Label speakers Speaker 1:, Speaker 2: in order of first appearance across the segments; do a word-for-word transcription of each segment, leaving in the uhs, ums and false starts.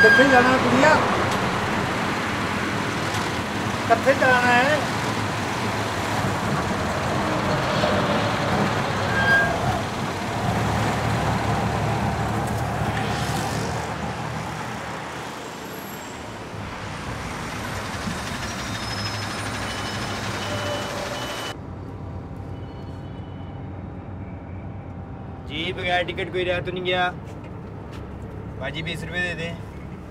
Speaker 1: कितने जाना है दुनिया? कितने जाना है?
Speaker 2: जी बगैर टिकट कोई रह तो नहीं गया। बाजी बीस रुपए दे दें।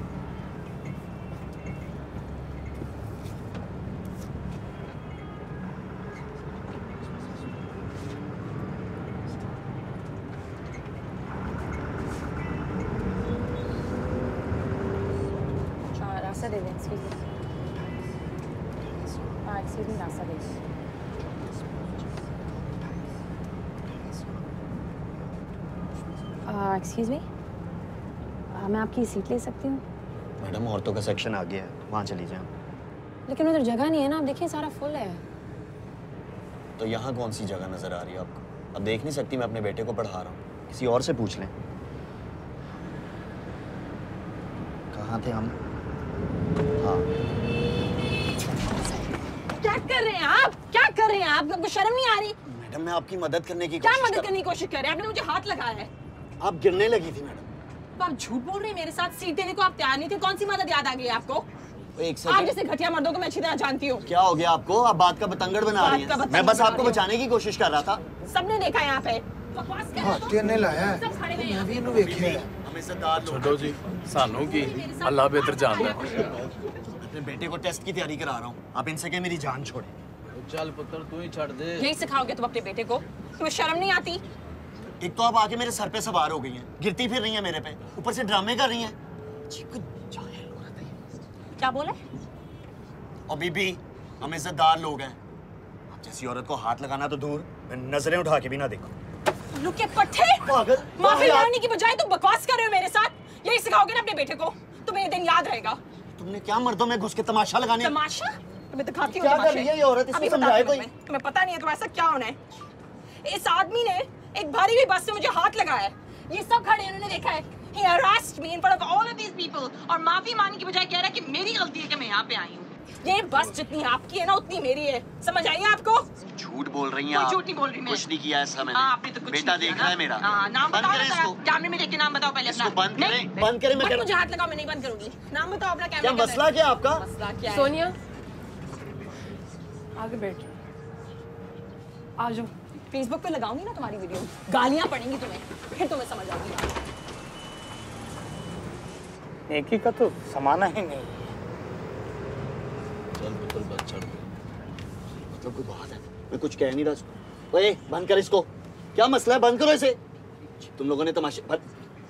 Speaker 3: रास्ता दे दें। Excuse me. हाँ एक्सक्यूज मी, रास्ता दे दें। एक्सक्यूज मी, मैं आपकी सीट ले सकती हूँ?
Speaker 2: मैडम औरतों का सेक्शन आ गया है, वहाँ चली जाएं।
Speaker 3: लेकिन उधर जगह नहीं है ना, आप देखिए सारा फुल है।
Speaker 2: तो यहाँ कौन सी जगह नजर आ रही है आपको? अब देख नहीं सकती, मैं अपने बेटे को पढ़ा रहा हूँ, किसी और से पूछ लें। कहाँ थे हम? हाँ।
Speaker 3: क्या कर रहे हैं आप? क्या कर रहे हैं आप? आपको शर्म नहीं आ रही?
Speaker 2: मैडम मैं आपकी मदद करने की
Speaker 3: क्या मदद करने की कोशिश कर रहे हैं? आपने मुझे हाथ लगाया है।
Speaker 2: आप गिरने लगी थी मैडम।
Speaker 3: तो आप झूठ बोल रहे हैं, मेरे साथ सीट देने को आप तैयार नहीं थे। कौन सी मदद याद आ गई आपको?
Speaker 2: एक
Speaker 3: आप जैसे घटिया मर्दों को मैं अच्छी तरह जानती हूँ।
Speaker 2: क्या हो गया आपको? आप बात का बतंगड़ बना रही हैं। मैं बस आपको बचाने की कोशिश कर रहा था।
Speaker 3: सबने देखा यहाँ पे। बकवास कर रहे हो।
Speaker 1: तेने लाया है।
Speaker 3: सब खड़े हुए हैं।
Speaker 1: मैं भी इन्हें देखिए।
Speaker 2: हम इज्जतदार लोग।
Speaker 4: छोड़ो जी, सानू की अल्लाह बेहतर जानता है।
Speaker 2: अपने बेटे को टेस्ट की तैयारी करा रहा हूँ, आप इनसे के मेरी जान छोड़े।
Speaker 4: चल पुत्र तू ही छड़ दे।
Speaker 3: यही सिखाओगे तुम अपने बेटे को? तुम्हें शर्म नहीं आती?
Speaker 2: एक तो आप आके मेरे सर पे सवार हो गई हैं, गिरती फिर रही हैं मेरे पे, ऊपर से ड्रामे कर रही हैं।
Speaker 3: क्या बोले?
Speaker 2: और बीबी, हम इज्जतदार लोग हैं, आप जैसी औरत को हाथ लगाना तो दूर, मैं नजरें उठा के भी ना देखूं।
Speaker 3: लुक के पट्टे,
Speaker 2: पागल,
Speaker 3: माफी मांगने की बजाय तुम बकवास कर रहे हो मेरे साथ। यही सिखाओगे ना अपने बेटे को, तुम्हें ये दिन याद रहेगा।
Speaker 2: तुमने क्या मर्दों में घुस के तमाशा लगाने?
Speaker 3: तमाशा? तुम्हें दिखाती हूँ
Speaker 2: क्या कर रही है ये औरत? इसको समझाए कोई।
Speaker 3: तुम्हें पता नहीं है तुम्हें ऐसा क्या होना है। इस आदमी ने एक भरी हुई बस से मुझे हाथ लगाया है। ये सब खड़े हैं, उन्होंने देखा है। He harassed me in front of all of these people और माफी मांगने की बजाय कह रहा है कि मेरी गलती है कि मैं यहाँ पे आई हूँ। ये बस जितनी आपकी है ना उतनी मेरी है, समझ आई आपको?
Speaker 2: झूठ बोल रही हैं आप।
Speaker 3: झूठ नहीं बोल रही मैं।
Speaker 2: कुछ नहीं किया ऐसा मैंने।
Speaker 3: हाँ, आपने तो कुछ
Speaker 2: बेटा
Speaker 3: नहीं
Speaker 2: देख
Speaker 3: किया
Speaker 2: रहा है मेरा।
Speaker 3: हाँ, नाम
Speaker 2: बंद
Speaker 3: बताओ
Speaker 2: करें
Speaker 3: ना
Speaker 2: इसको।
Speaker 3: कैमरे में देख के नाम बताओ पहले अपना।
Speaker 2: इसको बंद करें, बंद करें। मैं
Speaker 3: मुझे हाथ लगाओ, मैं नहीं बंद करूंगी। नाम बताओ अपना।
Speaker 2: क्या मसला क्या आपका?
Speaker 3: मसला क्या है?
Speaker 5: सोनिया आगे बैठ, आ जाओ।
Speaker 3: फेसबुक पे लगाऊंगी ना तुम्हारी वीडियो, गालियां पड़ेंगी तुम्हें, फिर तुम्हें समझ आएगी।
Speaker 1: एक ही का तो समाना ही नहीं।
Speaker 2: चल पुत्र बस चढ़। मतलब कोई बात है, मैं कुछ कह नहीं रहा। ओए बंद कर इसको। क्या मसला है? बंद करो इसे। तुम लोगों ने तमाशे बंद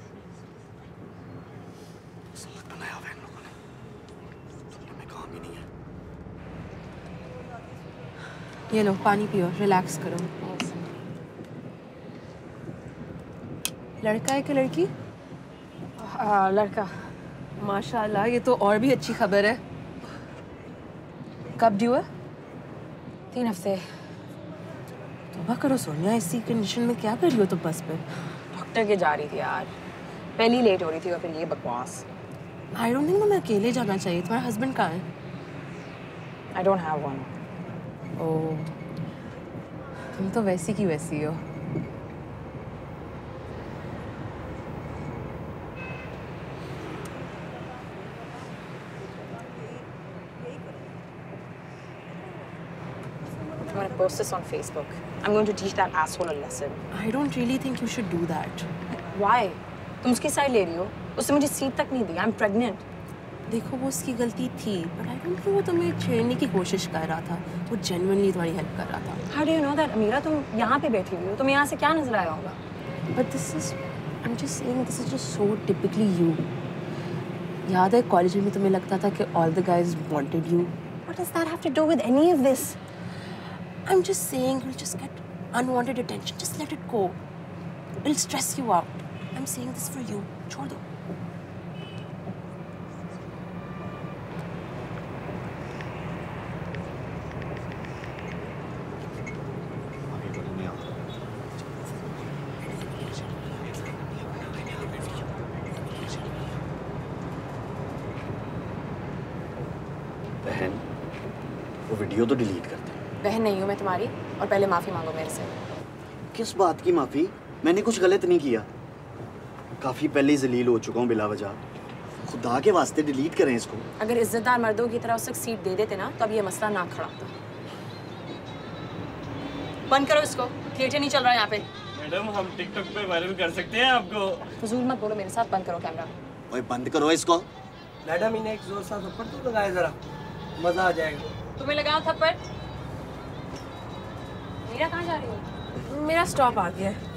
Speaker 2: बनाया हुआ है इन लोगों ने। दुनिया में काम ही नहीं है।
Speaker 5: ये लो पानी पियो, रिलैक्स करो। लड़का है कि लड़की?
Speaker 3: आ, लड़का।
Speaker 5: माशाल्लाह, ये तो और भी अच्छी खबर है। कब ड्यू है?
Speaker 3: तीन हफ्ते।
Speaker 5: तौबा करो सोनिया, इसी कंडीशन में क्या कर रही हो तुम बस पे?
Speaker 3: डॉक्टर के जा रही थी यार, पहली लेट हो रही थी और फिर ये बकवास।
Speaker 5: आई डोंट थिंक तुम्हें अकेले जाना चाहिए। तुम्हारा हस्बैंड कहाँ है?
Speaker 3: I don't have one.
Speaker 5: Oh, तुम तो वैसी की वैसी हो।
Speaker 3: I'm going to post this on Facebook. I'm going to teach that asshole a lesson.
Speaker 5: I don't really think you should do that.
Speaker 3: Why? तुम उसकी साइड ले रही हो? उसने मुझे सीट तक नहीं दी। I'm pregnant.
Speaker 5: देखो वो उसकी गलती थी, but I don't think वो तुम्हें छेड़ने की कोशिश कर रहा था। वो genuinely तुम्हारी हेल्प कर रहा था।
Speaker 3: How do you know that, अमीरा? तुम यहाँ पे बैठी हुई हो, तुम्हें यहाँ से क्या नजर आया होगा?
Speaker 5: But this is, I'm just saying, this is just so typically you. याद है कॉलेज में तुम्हें लगता था कि all the guys wanted you.
Speaker 3: What does that have to do with any of this?
Speaker 5: I'm just saying you'll just get unwanted attention. Just let it go. It'll stress you out. I'm saying this for you. छोड़ दो.
Speaker 2: Video तो delete कर दे।
Speaker 5: बहन नहीं हूँ मैं तुम्हारी, और पहले माफी मांगो मेरे से।
Speaker 2: किस बात की माफी? मैंने कुछ गलत नहीं किया। काफी पहले ही जलील हो चुका हूँ बिला वजह। खुदा के वास्ते डिलीट करें इसको।
Speaker 5: अगर इज्जतदार मर्दों की तरह उससे सीट दे देते ना तो अब ये मसला ना खड़ा होता। बंद करो इसको, थिएटर नहीं चल रहा यहाँ पे।
Speaker 4: मैडम हम टिकटॉक पे वायरल कर सकते हैं आपको।
Speaker 5: फजूल मत बोलो मेरे साथ, बंद करो कैमरा।
Speaker 2: ओए बंद करो इसको।
Speaker 6: मैडम इन्हें एक जोर सा थप्पड़ तो लगाए जरा, मजा आ जाएगा।
Speaker 5: तुम्हें लगाओ थप्पड़। मीरा कहाँ जा रही हो? मेरा स्टॉप आ गया है।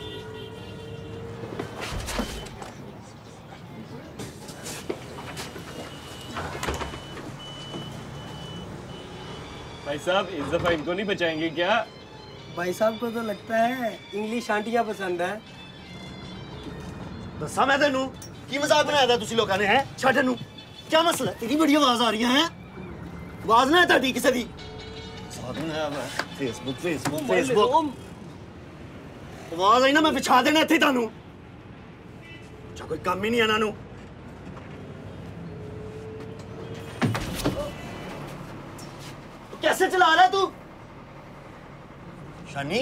Speaker 4: भाई साहब इस दफा इनको नहीं बचाएंगे क्या?
Speaker 6: भाई साहब को तो लगता है इंग्लिश आंटियां पसंद है।
Speaker 2: दसा मैं तेनू की मजाक बनाया था तुसी लोगों ने है? छੱਡ नू क्या मसला है? तेरी बड़ी आवाज आ रही है। आवाज ना है ताड़ी किसे दी? साथ में है मैं फेसबुक फेसबुक फेसबुक आवाज आई ना मैं बिछा देना इत्थे तानू। अच्छा कोई काम ही नहीं है नानू। कैसे चला रहा है तू? शनी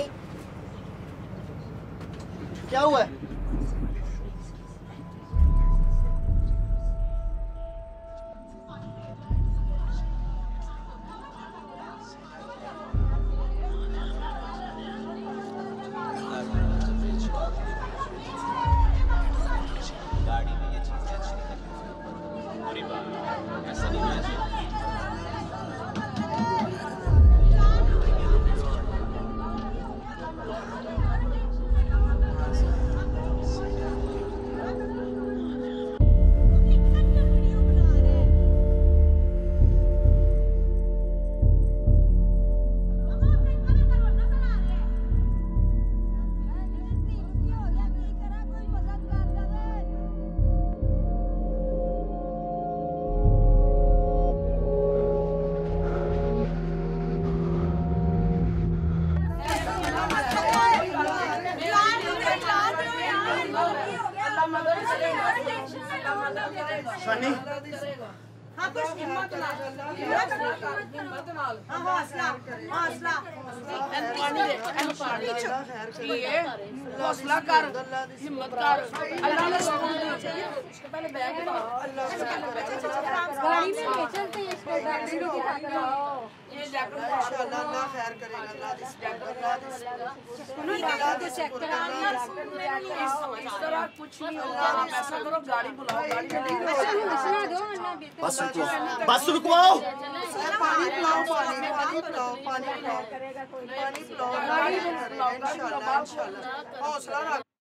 Speaker 2: क्या हुआ है? शनी
Speaker 3: हाँ कुछ हिम्मत ना हिम्मत ना हाँ हौसला हौसला
Speaker 7: हौसला कर, हिम्मत कर, अल्लाह ने सबूत दिया। पहले बैग
Speaker 3: गाड़ी में ले चलते हैं इसको गाड़ी में दिखाता
Speaker 7: ये जैकेट
Speaker 6: इंशाल्लाह अल्लाह खैर करेगा। अल्लाह दिस अल्लाह दिस
Speaker 3: उन्होंने लगा के चेक कराना
Speaker 7: इस तरह कुछ नहीं होगा। आप ऐसा करो गाड़ी बुलाओ, गाड़ी में
Speaker 3: हौसला दो अल्लाह
Speaker 2: बस रुको बस रुकवाओ।
Speaker 6: पानी पिलाओ, पानी पानी पिलाओ, पानी पिलाओ, पानी पिलाओ, इंशाल्लाह इंशाल्लाह हौसला रख।